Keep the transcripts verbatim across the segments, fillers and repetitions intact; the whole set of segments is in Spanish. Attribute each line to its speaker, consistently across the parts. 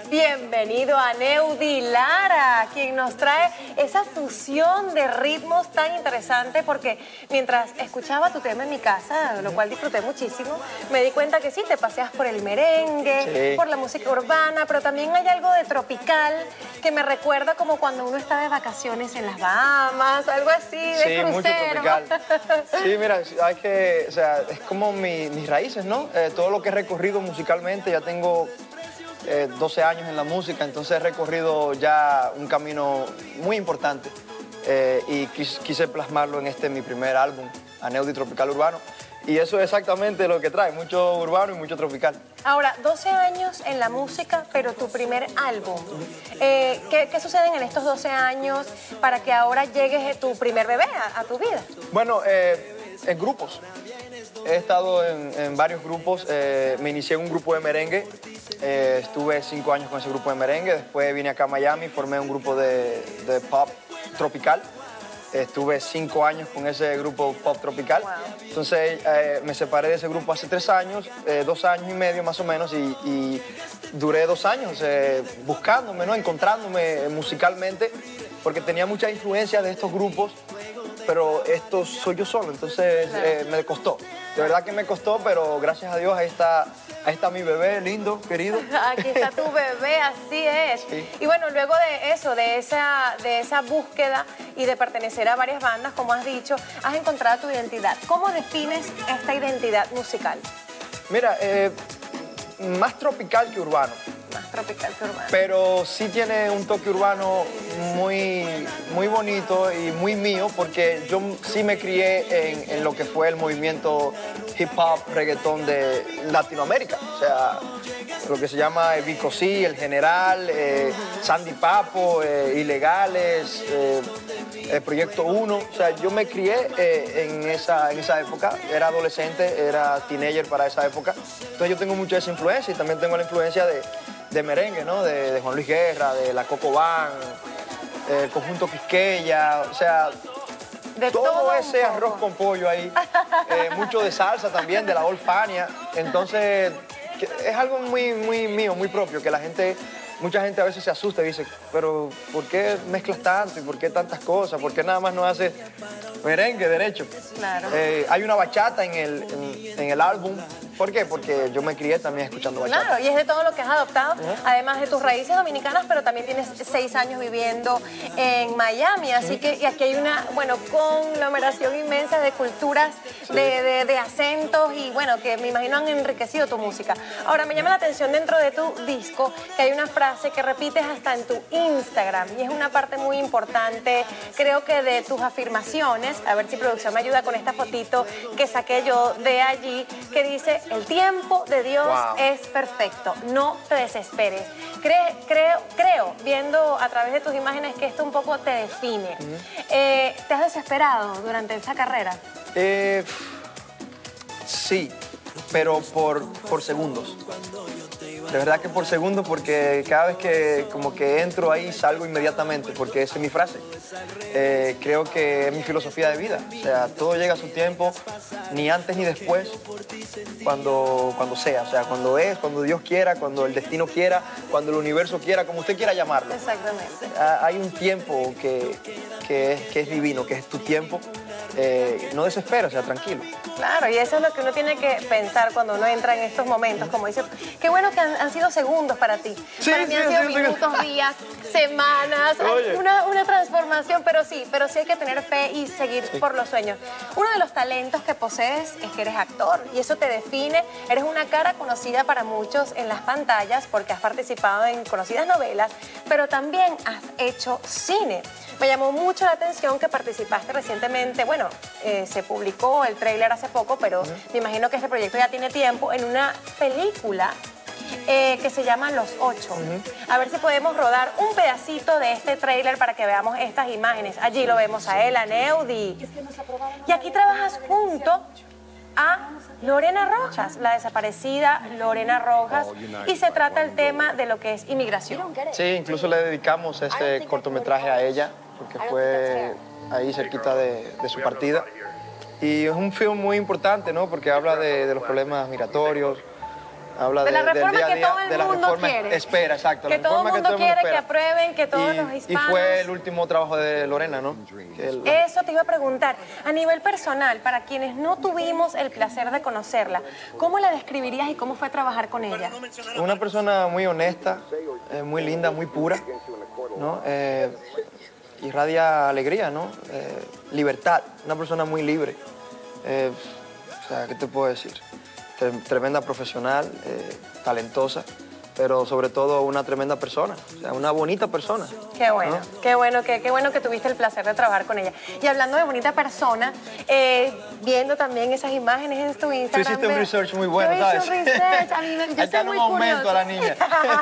Speaker 1: Bienvenido a Neudi Lara, quien nos trae esa fusión de ritmos tan interesante, porque mientras escuchaba tu tema en mi casa, lo cual disfruté muchísimo, me di cuenta que sí, te paseas por el merengue, sí, por la música urbana, pero también hay algo de tropical que me recuerda como cuando uno está de vacaciones en las Bahamas, algo así, de
Speaker 2: sí,
Speaker 1: crucero.
Speaker 2: Mucho tropical. Sí, mira, hay que, o sea, es como mi, mis raíces, ¿no? Eh, todo lo que he recorrido musicalmente, ya tengo Eh, doce años en la música, entonces he recorrido ya un camino muy importante eh, y quis, quise plasmarlo en este mi primer álbum, Aneudi Tropical Urbano, y eso es exactamente lo que trae, mucho urbano y mucho tropical.
Speaker 1: Ahora, doce años en la música, pero tu primer álbum. Eh, ¿qué, ¿Qué suceden en estos doce años para que ahora llegues tu primer bebé a, a tu vida?
Speaker 2: Bueno, eh, en grupos. He estado en, en varios grupos, eh, me inicié en un grupo de merengue, eh, estuve cinco años con ese grupo de merengue, después vine acá a Miami, formé un grupo de, de pop tropical, estuve cinco años con ese grupo pop tropical, wow. Entonces eh, me separé de ese grupo hace tres años, eh, dos años y medio más o menos, y, y duré dos años eh, buscándome, ¿no? Encontrándome musicalmente, porque tenía mucha influencia de estos grupos, pero esto soy yo solo, entonces eh, me costó. De verdad que me costó, pero gracias a Dios ahí está, ahí está mi bebé lindo, querido.
Speaker 1: Aquí está tu bebé, así es. Sí. Y bueno, luego de eso, de esa, de esa búsqueda y de pertenecer a varias bandas, como has dicho, has encontrado tu identidad. ¿Cómo defines esta identidad musical?
Speaker 2: Mira, eh, más tropical que urbano.
Speaker 1: Más tropical que urbano.
Speaker 2: Pero sí tiene un toque urbano muy, muy bonito y muy mío, porque yo sí me crié en, en lo que fue el movimiento hip hop, reggaetón de Latinoamérica. O sea, lo que se llama el Vico C, el General, eh, Sandy Papo, eh, Ilegales, eh, el Proyecto Uno. O sea, yo me crié eh, en, esa, en esa época, era adolescente, era teenager para esa época. Entonces yo tengo mucha esa influencia y también tengo la influencia de de merengue, ¿no? De, de Juan Luis Guerra, de la Coco Band, eh, el conjunto Quisqueya, o sea,
Speaker 1: de
Speaker 2: todo,
Speaker 1: todo
Speaker 2: ese arroz con pollo ahí, eh, mucho de salsa también, de la Olfania, entonces es algo muy, muy mío, muy propio, que la gente, mucha gente a veces se asusta y dice, pero ¿por qué mezclas tanto y por qué tantas cosas? ¿Por qué nada más no haces merengue derecho?
Speaker 1: Claro.
Speaker 2: Eh, hay una bachata en el, en, en el álbum. ¿Por qué? Porque yo me crié también escuchando bachata.
Speaker 1: Claro, y es de todo lo que has adoptado,
Speaker 2: uh-huh.
Speaker 1: además de tus raíces dominicanas, pero también tienes seis años viviendo en Miami, así uh-huh. que y aquí hay una, bueno, conglomeración inmensa de culturas, sí. de, de, de acentos y, bueno, que me imagino han enriquecido tu música. Ahora, me llama la atención dentro de tu disco que hay una frase que repites hasta en tu Instagram y es una parte muy importante, creo que de tus afirmaciones, a ver si producción me ayuda con esta fotito que saqué yo de allí, que dice: el tiempo de Dios wow. es perfecto, no te desesperes. Cre, creo, creo, viendo a través de tus imágenes, que esto un poco te define. Uh-huh. eh, ¿Te has desesperado durante esa carrera?
Speaker 2: Eh, sí, pero por, por segundos. De verdad que por segundos, porque cada vez que como que entro ahí salgo inmediatamente, porque esa es mi frase. Eh, creo que es mi filosofía de vida. O sea, todo llega a su tiempo, ni antes ni después, cuando, cuando sea. O sea, cuando es, cuando Dios quiera, cuando el destino quiera, cuando el universo quiera, como usted quiera llamarlo.
Speaker 1: Exactamente.
Speaker 2: Ah, hay un tiempo que, que, es, que es divino, que es tu tiempo. Eh, no desesperes, o sea, tranquilo.
Speaker 1: Claro, y eso es lo que uno tiene que pensar cuando uno entra en estos momentos, como dice, qué bueno que han, han sido segundos para ti.
Speaker 2: Sí,
Speaker 1: para
Speaker 2: sí,
Speaker 1: mí han sido
Speaker 2: sí,
Speaker 1: minutos, sí. días, semanas, una, una transformación, pero sí, pero sí hay que tener fe y seguir sí. por los sueños. Uno de los talentos que posees es que eres actor y eso te define, eres una cara conocida para muchos en las pantallas porque has participado en conocidas novelas, pero también has hecho cine. Me llamó mucho la atención que participaste recientemente, bueno, eh, se publicó el tráiler hace poco, pero uh-huh. me imagino que este proyecto ya tiene tiempo, en una película eh, que se llama Los Ocho. Uh-huh. A ver si podemos rodar un pedacito de este tráiler para que veamos estas imágenes. Allí lo vemos a él, a Neudi. Y aquí trabajas junto a Lorena Rojas, la desaparecida Lorena Rojas, y se trata el tema de lo que es inmigración.
Speaker 2: Sí, incluso le dedicamos este cortometraje a ella, porque fue ahí cerquita de, de su partida. Y es un film muy importante, ¿no? Porque habla de, de los problemas migratorios, Habla
Speaker 1: de la
Speaker 2: de-
Speaker 1: reforma
Speaker 2: del día a
Speaker 1: que
Speaker 2: día,
Speaker 1: todo el
Speaker 2: de la
Speaker 1: mundo
Speaker 2: reforma
Speaker 1: quiere.
Speaker 2: espera, exacto.
Speaker 1: Que
Speaker 2: la
Speaker 1: todo el
Speaker 2: reforma
Speaker 1: mundo
Speaker 2: que todo
Speaker 1: quiere, que
Speaker 2: espera.
Speaker 1: aprueben, que todos
Speaker 2: y,
Speaker 1: los
Speaker 2: y
Speaker 1: hispanos...
Speaker 2: fue el último trabajo de Lorena, ¿no? Que el-
Speaker 1: Eso te iba a preguntar. A nivel personal, para quienes no tuvimos el placer de conocerla, ¿cómo la describirías y cómo fue trabajar con ella?
Speaker 2: Una persona muy honesta, eh, muy linda, muy pura, ¿no? Eh, irradia alegría, ¿no? Eh, libertad, una persona muy libre. Eh, o sea, ¿qué te puedo decir? Tre- tremenda profesional, eh, talentosa, pero sobre todo una tremenda persona, o sea, una bonita persona.
Speaker 1: Qué bueno,
Speaker 2: ¿no?
Speaker 1: qué bueno, que, qué bueno que tuviste el placer de trabajar con ella. Y hablando de bonita persona, eh, viendo también esas imágenes en tu Instagram.
Speaker 2: Tú hiciste un
Speaker 1: veo-
Speaker 2: research muy bueno,
Speaker 1: yo hice
Speaker 2: ¿sabes?
Speaker 1: un research, a mí me, yo
Speaker 2: Hay que
Speaker 1: soy
Speaker 2: darle
Speaker 1: muy
Speaker 2: un aumento
Speaker 1: curiosa.
Speaker 2: a la niña.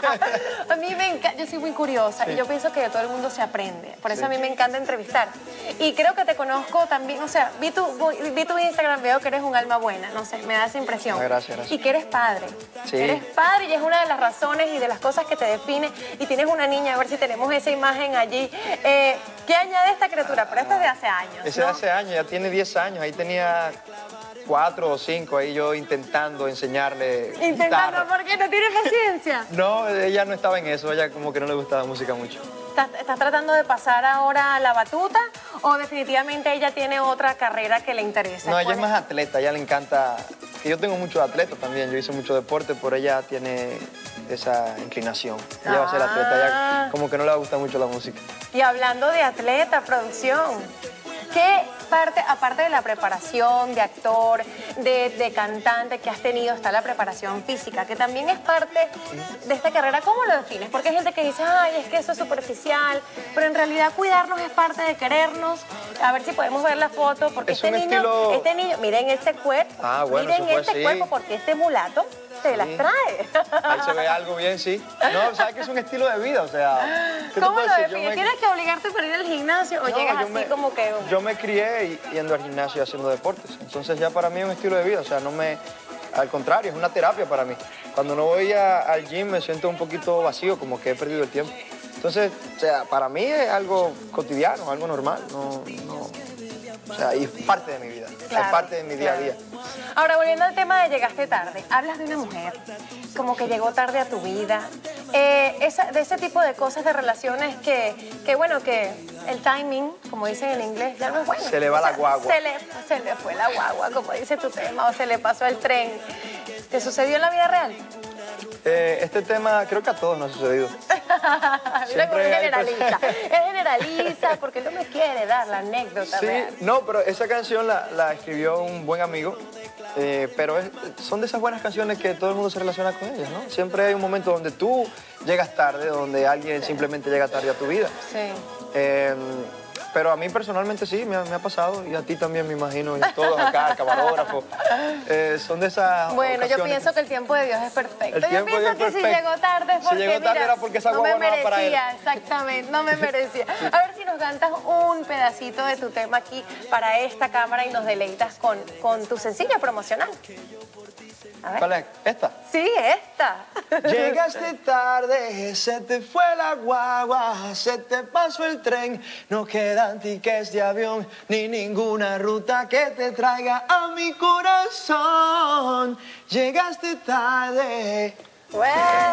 Speaker 1: A mí me encanta, yo soy muy curiosa y yo pienso que de todo el mundo se aprende. Por eso
Speaker 2: Sí.
Speaker 1: a mí me encanta entrevistar. Y creo que te conozco también, o sea, vi tu, vi tu Instagram, veo que eres un alma buena, no sé, me da esa impresión.
Speaker 2: Ah, gracias, gracias.
Speaker 1: Y que eres padre.
Speaker 2: Sí.
Speaker 1: Eres padre y es una de las razones y de las cosas que te define. Y tienes una niña, a ver si tenemos esa imagen allí. Eh, ¿Qué añade esta criatura? Pero esta es de hace años,
Speaker 2: Ese
Speaker 1: ¿no?
Speaker 2: de hace años, ya tiene diez años, ahí tenía cuatro o cinco, ahí yo intentando enseñarle
Speaker 1: Intentando,
Speaker 2: guitarra.
Speaker 1: porque no tiene paciencia.
Speaker 2: No, ella no estaba en eso, ella como que no le gustaba la música mucho.
Speaker 1: ¿Estás, estás tratando de pasar ahora la batuta o definitivamente ella tiene otra carrera que le interesa?
Speaker 2: No, ella
Speaker 1: ¿Cuál
Speaker 2: es más atleta, a ella le encanta, que yo tengo muchos atletas también, yo hice mucho deporte, pero ella tiene esa inclinación. Ella va a ser atleta,
Speaker 1: Ah.
Speaker 2: ella como que no le va a gustar mucho la música.
Speaker 1: Y hablando de atleta, producción, ¿qué parte, aparte de la preparación de actor, de, de cantante que has tenido, está la preparación física, que también es parte de esta carrera? ¿Cómo lo defines? Porque hay gente que dice, ay, es que eso es superficial, pero en realidad cuidarnos es parte de querernos. A ver si podemos ver la foto, porque
Speaker 2: Es
Speaker 1: este
Speaker 2: un
Speaker 1: niño,
Speaker 2: estilo-
Speaker 1: este niño, miren este cuerpo,
Speaker 2: Ah, bueno,
Speaker 1: miren
Speaker 2: eso fue
Speaker 1: este
Speaker 2: así.
Speaker 1: cuerpo, porque este mulato se las trae.
Speaker 2: Ahí se ve algo bien, sí. No, sabes que es un estilo de vida, o sea... ¿qué te
Speaker 1: ¿Cómo
Speaker 2: puedo
Speaker 1: lo
Speaker 2: decir? Yo
Speaker 1: defines?
Speaker 2: me-
Speaker 1: ¿Tienes que obligarte para ir al gimnasio o
Speaker 2: No,
Speaker 1: llegas
Speaker 2: yo
Speaker 1: así
Speaker 2: me-
Speaker 1: como que...?
Speaker 2: Yo me crié y- yendo al gimnasio y haciendo deportes. Entonces ya para mí es un estilo de vida. O sea, no me... Al contrario, es una terapia para mí. Cuando no voy a- al gym me siento un poquito vacío, como que he perdido el tiempo. Entonces, o sea, para mí es algo cotidiano, algo normal. No, no, o sea, y es parte de mi vida. O sea,
Speaker 1: Claro,
Speaker 2: es parte de mi día a
Speaker 1: claro.
Speaker 2: día.
Speaker 1: Ahora, volviendo al tema de llegaste tarde, hablas de una mujer como que llegó tarde a tu vida, eh, esa- de ese tipo de cosas, de relaciones que, que, bueno, que el timing, como dicen en inglés, ya no es bueno.
Speaker 2: Se le va
Speaker 1: O sea,
Speaker 2: la guagua.
Speaker 1: Se le, se le fue la guagua, como dice tu tema, o se le pasó el tren. ¿Te sucedió en la vida real?
Speaker 2: Eh, este tema creo que a todos nos ha sucedido.
Speaker 1: Mira cómo
Speaker 2: Siempre
Speaker 1: es
Speaker 2: hay
Speaker 1: generaliza. Es generaliza porque no me quiere dar la anécdota
Speaker 2: Sí,
Speaker 1: real.
Speaker 2: no, pero esa canción la, la escribió un buen amigo, eh, pero es- son de esas buenas canciones que todo el mundo se relaciona con ellas, ¿no? Siempre hay un momento donde tú llegas tarde, donde alguien simplemente llega tarde a tu vida.
Speaker 1: Sí.
Speaker 2: Eh, pero a mí personalmente sí, me ha, me ha pasado, y a ti también me imagino, y a todos acá, el camarógrafo. Eh, son de esas
Speaker 1: Bueno, yo
Speaker 2: ocasiones
Speaker 1: pienso que el tiempo de Dios es perfecto.
Speaker 2: El
Speaker 1: Yo
Speaker 2: tiempo de
Speaker 1: pienso
Speaker 2: Dios
Speaker 1: que
Speaker 2: es
Speaker 1: si
Speaker 2: perfecto.
Speaker 1: llegó tarde es
Speaker 2: Si
Speaker 1: porque,
Speaker 2: llegó tarde
Speaker 1: mira,
Speaker 2: era porque esa
Speaker 1: no me
Speaker 2: guagua no era para él.
Speaker 1: merecía, exactamente, no me merecía. A ver si nos cantas un pedacito de tu tema aquí para esta cámara y nos deleitas con, con tu sencillo promocional. A ver.
Speaker 2: ¿Cuál es? ¿Esta?
Speaker 1: Sí, esta.
Speaker 2: Llegaste tarde, se te fue la guagua, se te pasó el tren, no quedan tickets de avión ni ninguna ruta que te traiga a mi corazón. Llegaste tarde.
Speaker 1: Pues,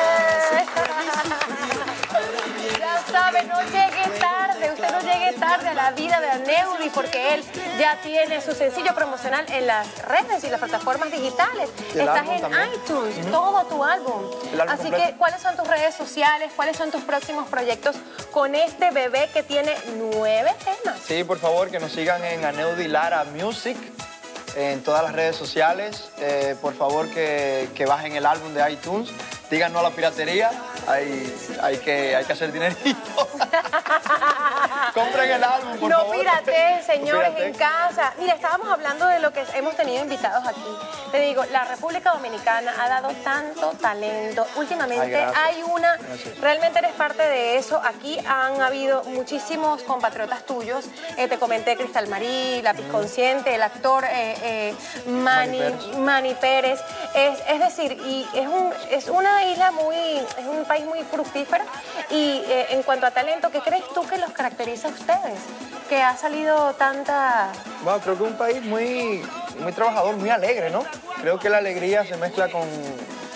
Speaker 1: ya sabe, no llegue tarde, usted no llegue tarde a la vida de Aneudi porque él ya tiene su sencillo promocional en las redes y las plataformas digitales.
Speaker 2: Y el
Speaker 1: Estás
Speaker 2: álbum
Speaker 1: en
Speaker 2: también.
Speaker 1: iTunes, todo tu álbum.
Speaker 2: El álbum
Speaker 1: Así
Speaker 2: completo.
Speaker 1: que, ¿cuáles son tus redes sociales? ¿Cuáles son tus próximos proyectos con este bebé que tiene nueve temas?
Speaker 2: Sí, por favor, que nos sigan en Aneudi Lara Music, en todas las redes sociales. Eh, por favor, que, que bajen el álbum de iTunes. Digan no a la piratería. Hay, hay, que, hay que hacer dinerito. Compren el álbum, por
Speaker 1: No
Speaker 2: favor.
Speaker 1: pirateen,
Speaker 2: No
Speaker 1: señores,
Speaker 2: pirateen.
Speaker 1: en casa. Mira, estábamos hablando de lo que hemos tenido invitados aquí. Te digo, la República Dominicana ha dado tanto talento. Últimamente
Speaker 2: Ay, gracias.
Speaker 1: hay una...
Speaker 2: Gracias.
Speaker 1: Realmente eres parte de eso. Aquí han habido muchísimos compatriotas tuyos. Eh, te comenté Cristal Marí, Lápiz Consciente, el actor eh, eh, Manny,
Speaker 2: Manny Pérez.
Speaker 1: Manny Pérez. Es, es decir, y es, un, es una isla muy... Es un país muy fructífero. Y eh, en cuanto a talento, ¿qué crees tú que los caracteriza a ustedes? Que ha salido tanta...
Speaker 2: Bueno, creo que es un país muy, muy trabajador, muy alegre, ¿no? Creo que la alegría se mezcla con,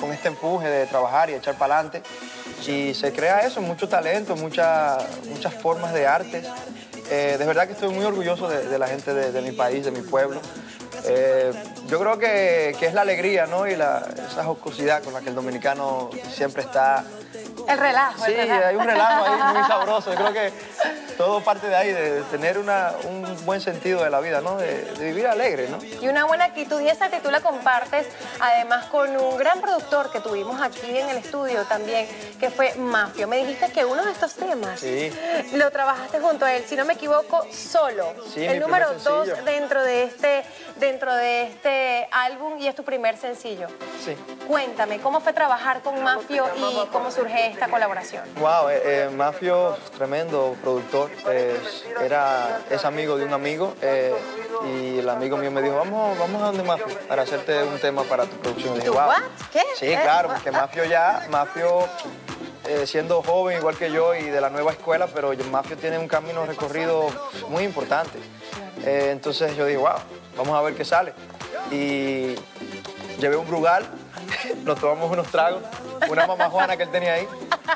Speaker 2: con este empuje de trabajar y echar para adelante. Y se crea eso, mucho talento, mucha, muchas formas de arte. Eh, de verdad que estoy muy orgulloso de, de la gente de, de mi país, de mi pueblo. Eh, yo creo que, que es la alegría, ¿no? Y la, esa jocosidad con la que el dominicano siempre está.
Speaker 1: El relajo,
Speaker 2: Sí,
Speaker 1: el relajo.
Speaker 2: hay un relajo ahí muy sabroso. Yo creo que todo parte de ahí, de tener una, un buen sentido de la vida, ¿no? De, de vivir alegre, ¿no?
Speaker 1: Y una buena actitud, y esa actitud la compartes además con un gran productor que tuvimos aquí en el estudio también, que fue Mafio. Me dijiste que uno de estos temas
Speaker 2: Sí.
Speaker 1: lo trabajaste junto a él, si no me equivoco, solo.
Speaker 2: Sí,
Speaker 1: el
Speaker 2: mi
Speaker 1: número
Speaker 2: primer
Speaker 1: dos
Speaker 2: sencillo.
Speaker 1: dentro de este dentro de este álbum y es tu primer sencillo.
Speaker 2: Sí.
Speaker 1: Cuéntame, ¿cómo fue trabajar con Mafio y cómo surge esta colaboración?
Speaker 2: Wow, eh, eh, Mafio, tremendo productor, eh, era, es amigo de un amigo eh, y el amigo mío me dijo, vamos, vamos a donde Mafio para hacerte un tema para tu producción. Y dije,
Speaker 1: ¿Tú
Speaker 2: wow.
Speaker 1: what? ¿Qué?
Speaker 2: Sí,
Speaker 1: ¿Eh?
Speaker 2: claro, porque Mafio ya, Mafio eh, siendo joven igual que yo y de la nueva escuela, pero Mafio tiene un camino recorrido muy importante. Eh, entonces yo dije, wow, vamos a ver qué sale. Y llevé un Brugal, nos tomamos unos tragos, una mamá Juana que él tenía ahí,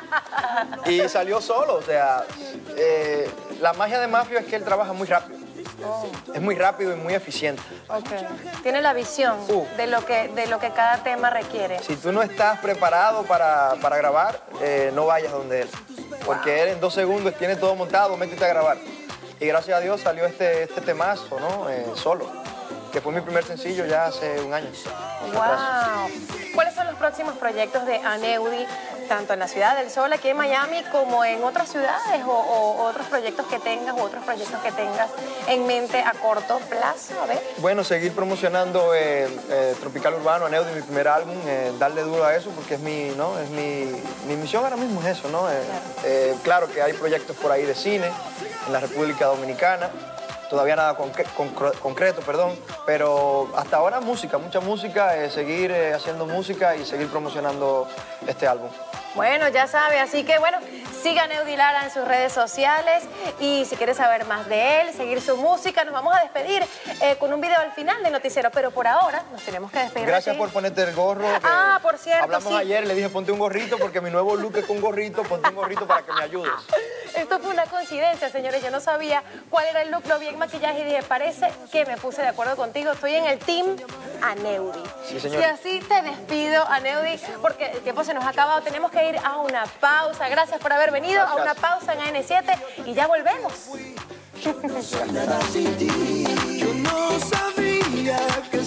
Speaker 2: y salió solo. O sea, eh, la magia de Mafio es que él trabaja muy rápido.
Speaker 1: Oh.
Speaker 2: Es muy rápido y muy eficiente.
Speaker 1: Okay. Tiene la visión
Speaker 2: Uh.
Speaker 1: de, lo que, de lo que cada tema requiere.
Speaker 2: Si tú no estás preparado para, para grabar, eh, no vayas donde él. Porque él en dos segundos tiene todo montado, métete a grabar. Y gracias a Dios salió este, este temazo, ¿no? Eh, solo. Que fue mi primer sencillo ya hace un año.
Speaker 1: ¡Wow! ¿Cuáles son los próximos proyectos de Aneudi, tanto en la Ciudad del Sol, aquí en Miami, como en otras ciudades o, o otros proyectos que tengas u otros proyectos que tengas en mente a corto plazo? A ver.
Speaker 2: Bueno, seguir promocionando eh, eh, Tropical Urbano, Aneudi, mi primer álbum, eh, darle duro a eso porque es mi, ¿no? es mi, mi misión ahora mismo es eso, ¿no? Eh, eh, claro que hay proyectos por ahí de cine en la República Dominicana. Todavía nada concre concre concreto, perdón, pero hasta ahora música, mucha música, eh, seguir eh, haciendo música y seguir promocionando este álbum.
Speaker 1: Bueno, ya sabe, así que bueno, siga a Aneudi Lara en sus redes sociales y si quieres saber más de él, seguir su música, nos vamos a despedir eh, con un video al final del noticiero, pero por ahora nos tenemos que despedir.
Speaker 2: Gracias
Speaker 1: de ti.
Speaker 2: por ponerte el gorro.
Speaker 1: Ah, por cierto,
Speaker 2: Hablamos
Speaker 1: sí.
Speaker 2: ayer, le dije ponte un gorrito porque mi nuevo look es con gorrito, ponte un gorrito para que me ayudes.
Speaker 1: Esto fue una coincidencia, señores. Yo no sabía cuál era el look, lo vi en maquillaje y dije, parece que me puse de acuerdo contigo. Estoy en el team Aneudi.
Speaker 2: Sí, señor.
Speaker 1: Y así te despido, Aneudi, porque el tiempo se nos ha acabado. Tenemos que ir a una pausa. Gracias por haber venido.
Speaker 2: Gracias.
Speaker 1: A una pausa en A N siete y ya volvemos.
Speaker 3: Yo no sabía que